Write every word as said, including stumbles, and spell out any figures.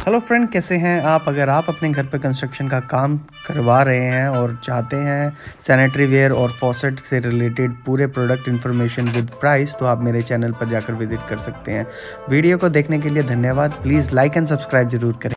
Hello friend, कैसे हैं आप। अगर आप अपने घर पे कंस्ट्रक्शन का काम करवा रहे हैं और चाहते हैं सैनिटरी वेयर और फॉसेट से रिलेटेड पूरे प्रोडक्ट इन्फॉर्मेशन विद प्राइस, तो आप मेरे चैनल पर जाकर विजिट कर सकते हैं। वीडियो को देखने के लिए धन्यवाद। प्लीज़ लाइक एंड सब्सक्राइब जरूर करें।